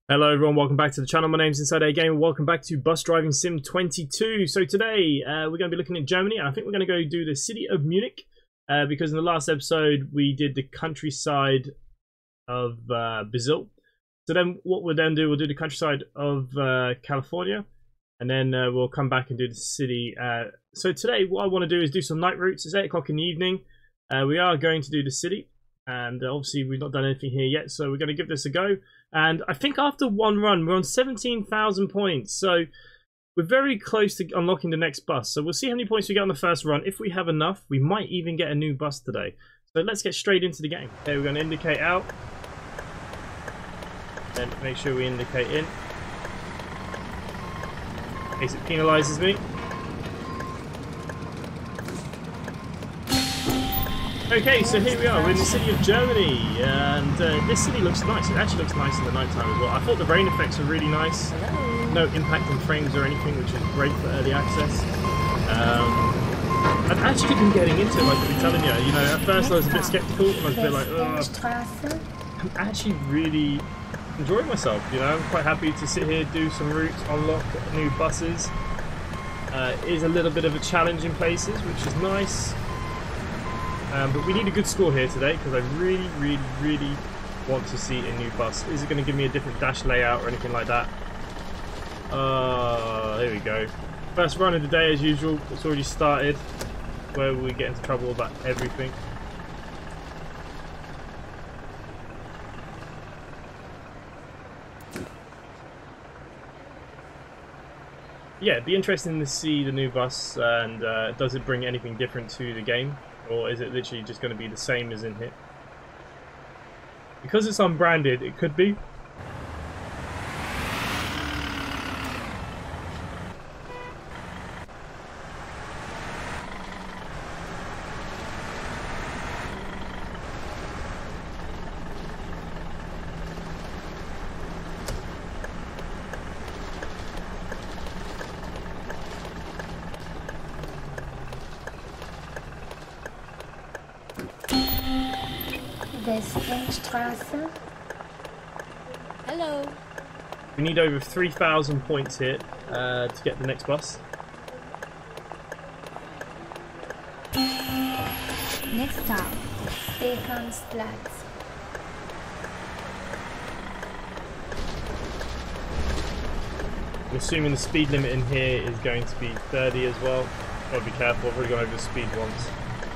Hello everyone, welcome back to the channel. My name's Inside A Gamer. Welcome back to Bus Driving Sim 22. So today we're going to be looking at Germany, and I think we're going to go do the city of Munich because in the last episode we did the countryside of Brazil. So then what we'll then do, we'll do the countryside of California, and then we'll come back and do the city. So today what I want to do is do some night routes. It's 8 o'clock in the evening. We are going to do the city, and obviously we've not done anything here yet, so we're going to give this a go. And I think after one run, we're on 17,000 points. So we're very close to unlocking the next bus. So we'll see how many points we get on the first run. If we have enough, we might even get a new bus today. So let's get straight into the game. Okay, we're going to indicate out. Then make sure we indicate in case it penalizes me. Okay, so here we are. We're in the city of Germany, and this city looks nice. It actually looks nice in the night time as well. I thought the rain effects were really nice. No impact on frames or anything, which is great for early access. I've actually been getting into it, like I've been telling you. You know, at first I was a bit skeptical, and I was a bit like, ugh. I'm actually really enjoying myself. You know, I'm quite happy to sit here, do some routes, unlock new buses. It is a little bit of a challenge in places, which is nice. But we need a good score here today because I really want to see a new bus. Is it going to give me a different dash layout or anything like that? Here we go. First run of the day as usual. It's already started. Where will we get into trouble about everything? Yeah, it'd be interesting to see the new bus, and does it bring anything different to the game? Or is it literally just going to be the same as in here? Because it's unbranded, it could be. Westernstraße. Hello. We need over 3,000 points here to get the next bus. Next stop, Stephansplatz. I'm assuming the speed limit in here is going to be 30 as well. Gotta be careful, I've already gone over the speed once.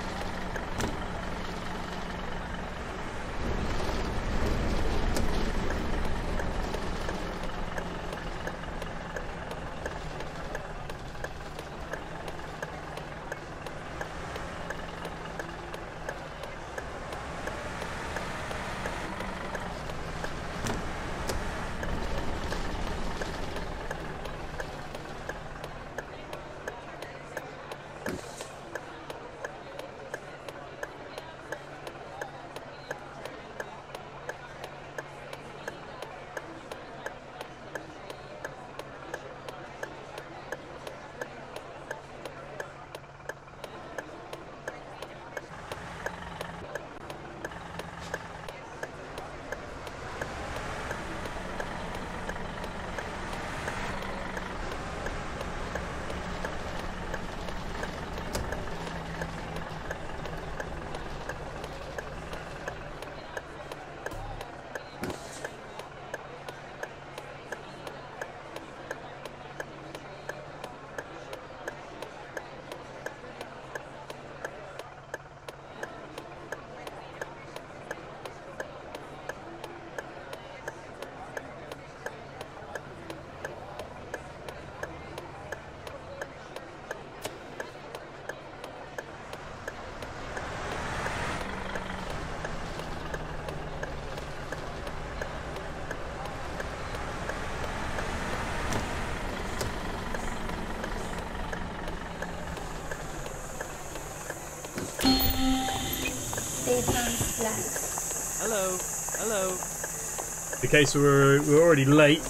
Hello, hello. Okay, so we're already late.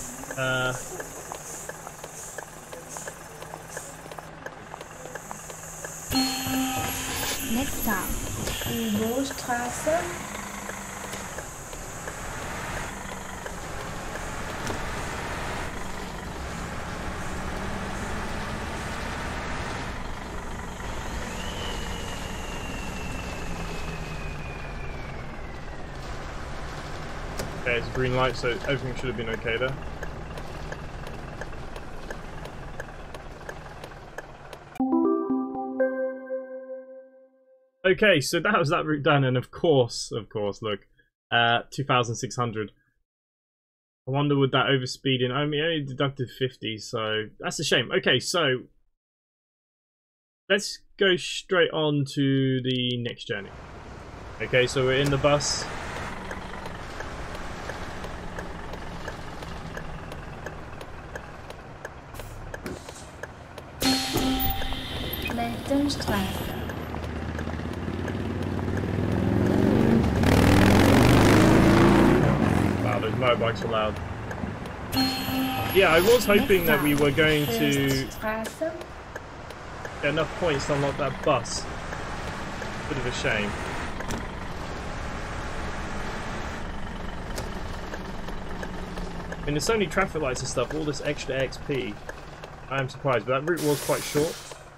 Next stop, Hugostraße. it's a green light, so everything should have been okay there. Okay, so that was that route done, and of course, look, 2,600. I wonder would that overspeed in? I mean, only deducted 50, so that's a shame. Okay, so let's go straight on to the next journey. Okay, so we're in the bus. Leightonstraße. Wow, those motorbikes are loud. Yeah, I was hoping that we were going to Straße. get enough points to unlock that bus. Bit of a shame. I mean, there's so many traffic lights and stuff, all this extra XP. I am surprised, but that route was quite short.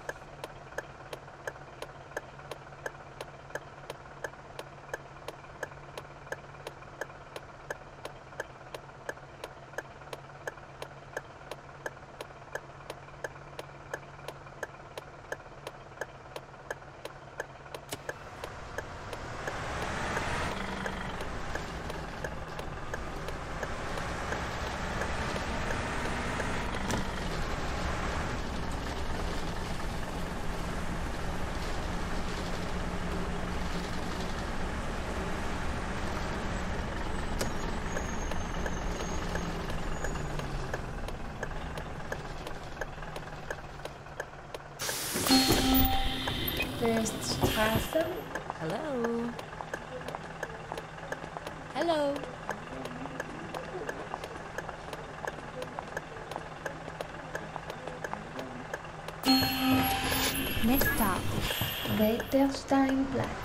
Straße. Hello. Hello. Next stop, Wettersteinplatz.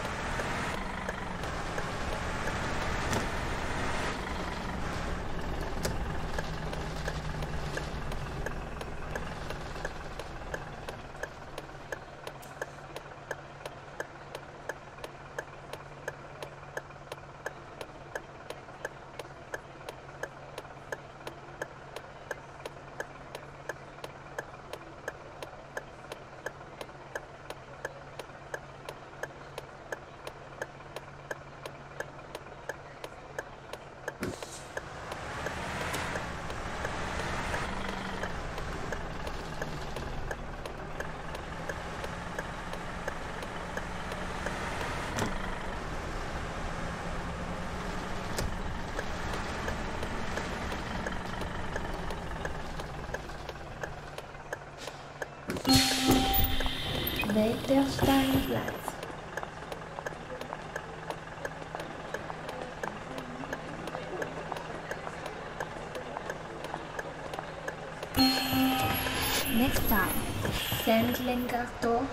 Wettersteinplatz. Next stop, Sendlinger Tor.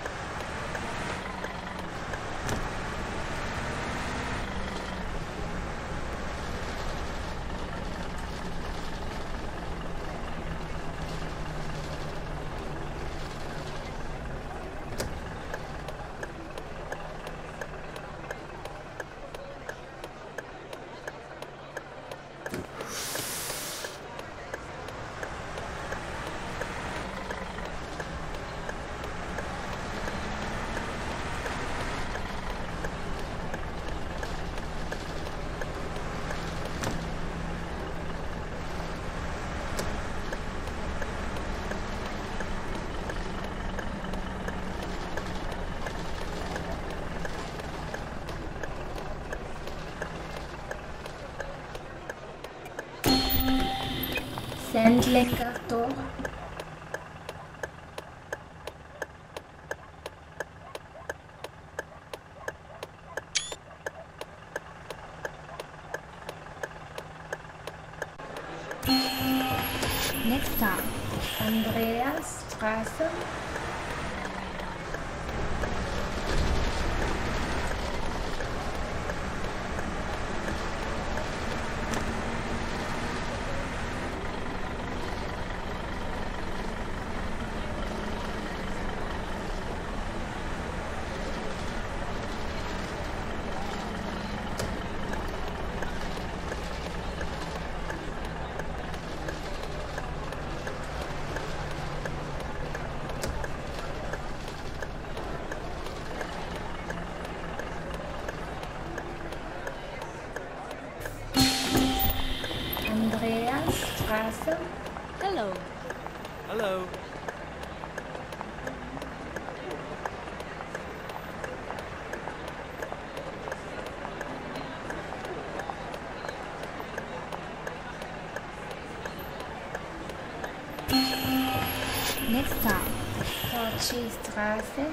Sendlinger Tor. Next stop, Andreasstraße. Straße. Hello. Hello. Next stop, Torchi Straße.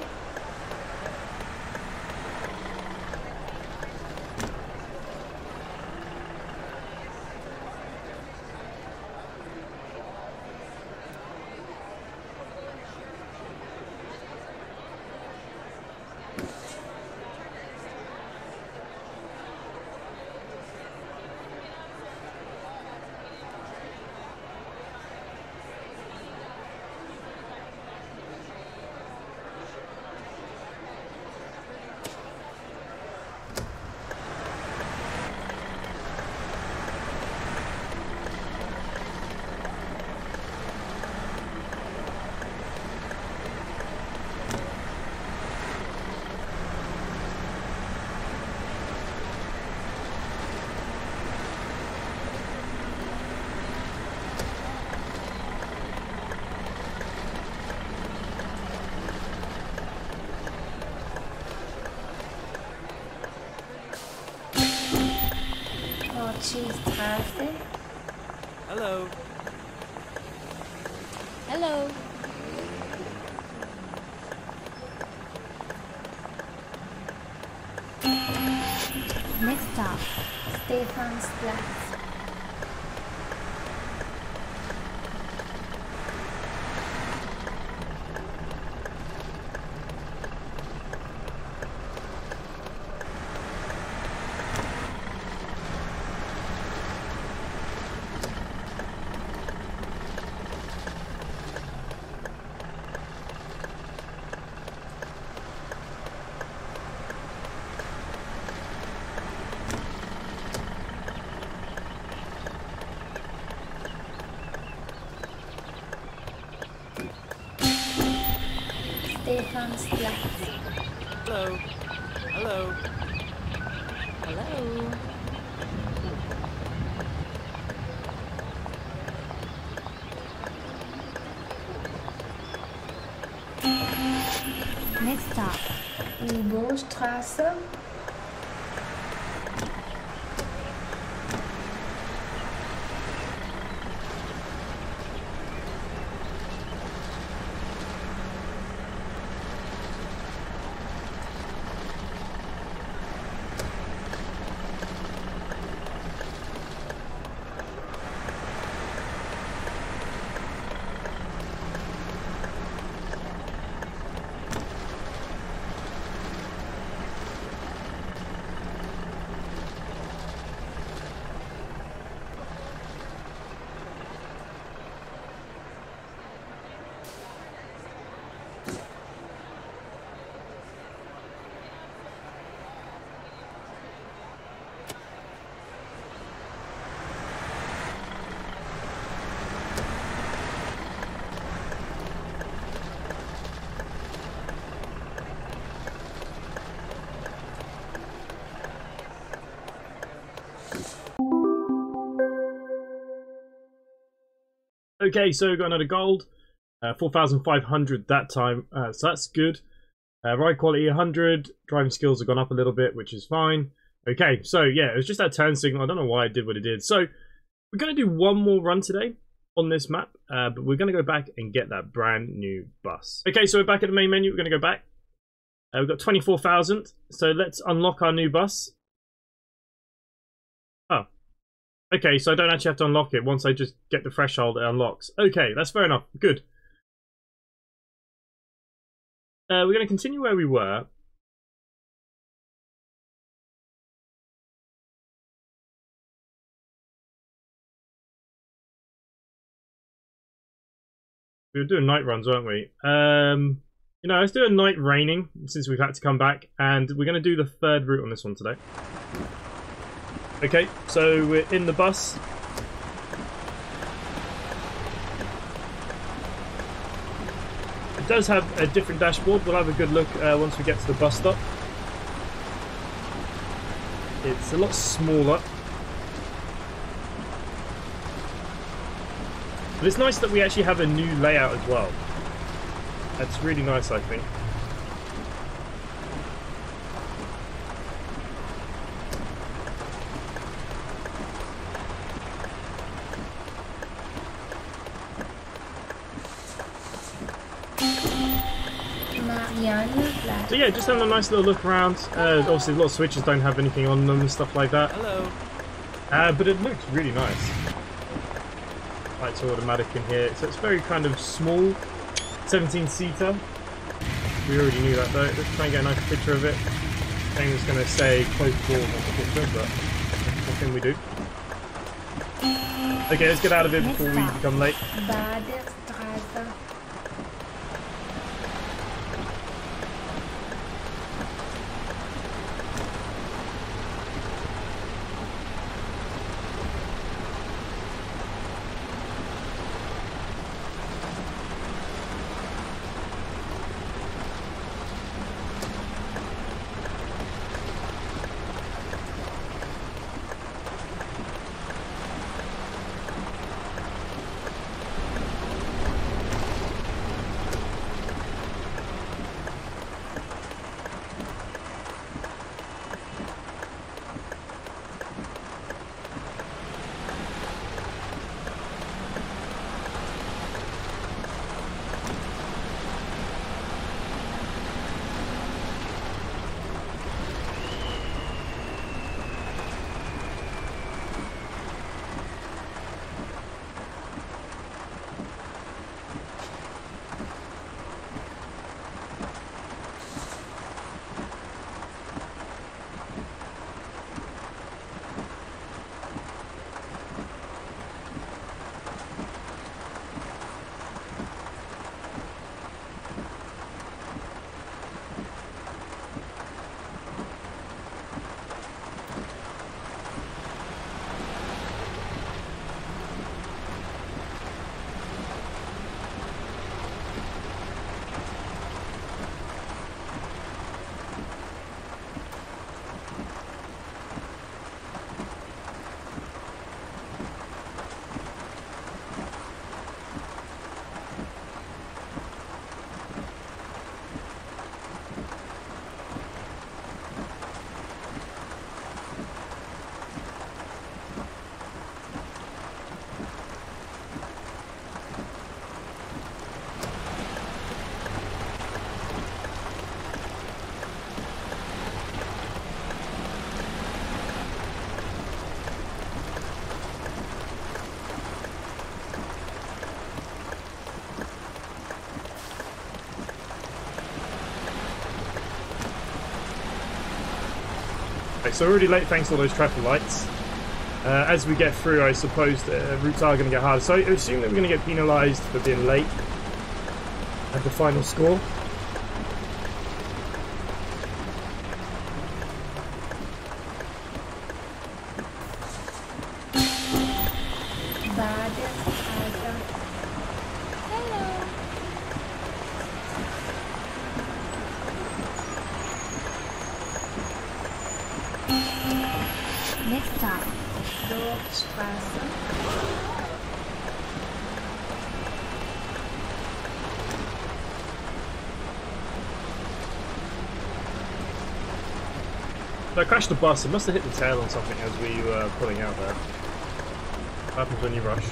Torchi Straße. Hello. Hello. Next stop, Stephansplatz. Stephansplatz. Hello. Hello. Hello. Next stop, Libostraße. Okay, so we got another gold, 4,500 that time, so that's good. Ride quality 100, driving skills have gone up a little bit, which is fine. Okay, so yeah, it was just that turn signal. I don't know why it did what it did. So we're going to do one more run today on this map, but we're going to go back and get that brand new bus. Okay, so we're back at the main menu. We're going to go back. We've got 24,000, so let's unlock our new bus. Oh. Okay, so I don't actually have to unlock it. Once I just get the threshold, it unlocks. Okay, that's fair enough. Good. We're going to continue where we were. We were doing night runs, weren't we? You know, let's do a night raining since we've had to come back. And we're going to do the third route on this one today. Okay, so we're in the bus. It does have a different dashboard. We'll have a good look once we get to the bus stop. It's a lot smaller. But it's nice that we actually have a new layout as well. That's really nice, I think. Marianneplatz. So yeah, just having a nice little look around. Obviously a lot of switches don't have anything on them and stuff like that. Hello. But it looks really nice. Lights are automatic in here. So it's very kind of small. 17-seater. We already knew that though. Let's try and get a nice picture of it. Thing is going to say close quarters on the picture, but nothing we do. Okay, let's get out of here before we become late. Badestraße. So already late thanks to all those traffic lights. As we get through, I suppose the routes are going to get harder. So I assume that we're going to get penalised for being late at the final score. Badestraße. Hello. Next stop, Dorfstraße. So I crashed the bus. It must have hit the tail on something as we were pulling out there. What happens when you rush?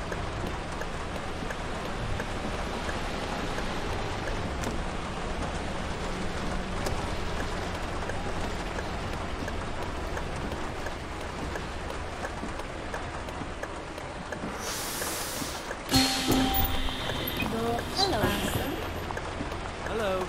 Dorfstraße. Hello.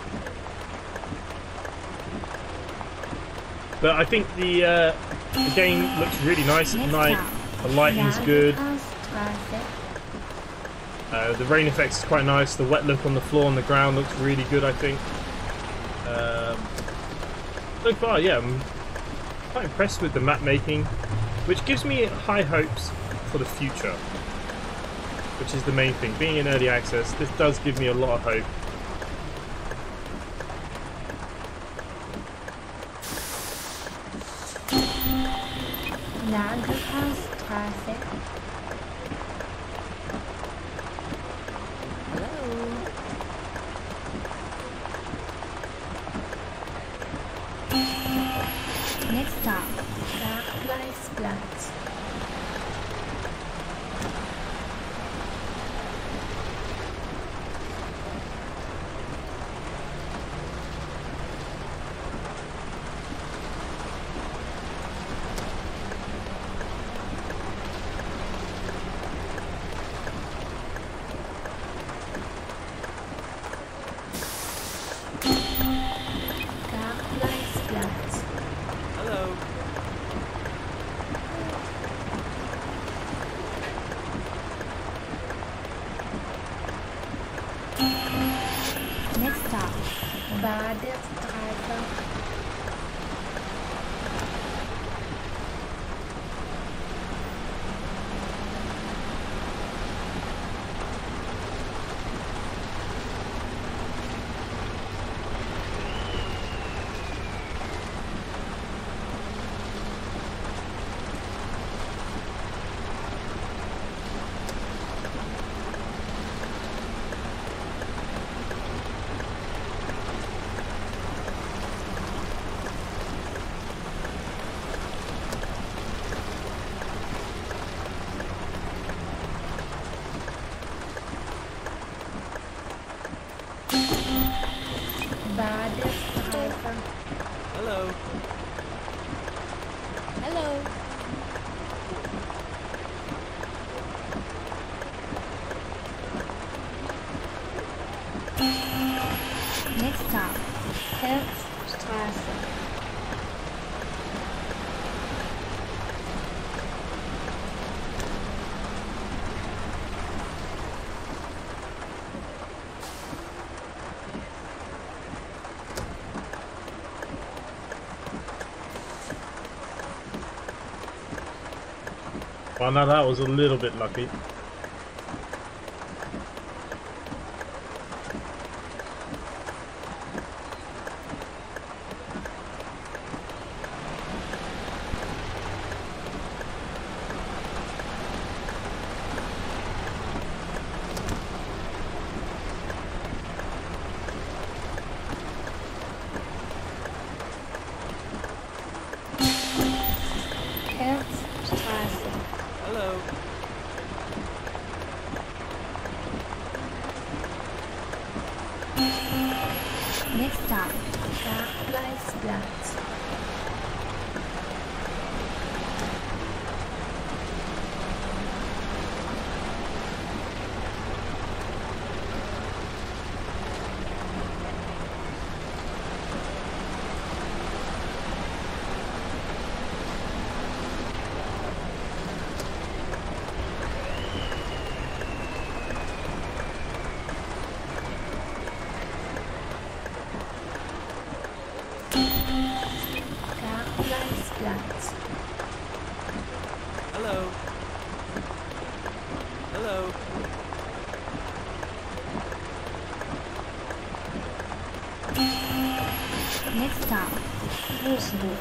But I think the game looks really nice at Next night. stop, The lighting's good. Landhausstraße. The rain effects is quite nice. The wet look on the floor and the ground looks really good, I think. So far, yeah, I'm quite impressed with the map making, which gives me high hopes for the future, which is the main thing. Being in early access, this does give me a lot of hope. Landhausstraße. stop. Dark lights black. Dark lights black. Hello. Next stop. Badestraße. Badestraße. Hello. Hello. Next stop. Herzstraße. Well, now that was a little bit lucky. Herzstraße. Hello. Next stop. Karl-Pleiss-Platz. Karl-Pleiss-Platz. Hello. Hello. Next stop. Düsseldorf.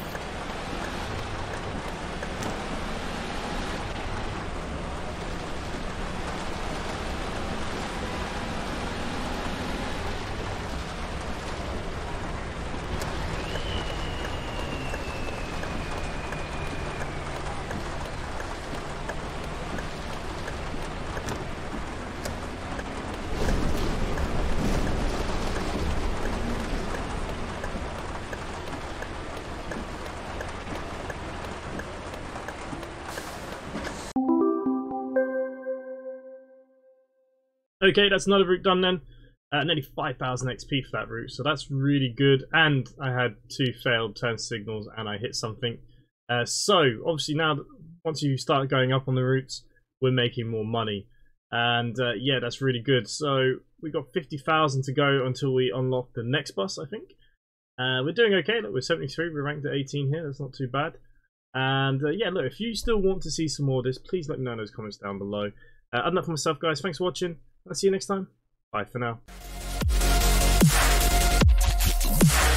Okay, that's another route done then. Nearly 5,000 XP for that route, so that's really good. And I had 2 failed turn signals and I hit something. So, obviously now, once you start going up on the routes, we're making more money. And yeah, that's really good. So, we got 50,000 to go until we unlock the next bus, I think. We're doing okay. Look, we're 73, we're ranked at 18 here, that's not too bad. And yeah, look, if you still want to see some more of this, please let me know in those comments down below. Other than that, for myself, guys, thanks for watching. I'll see you next time. Bye for now.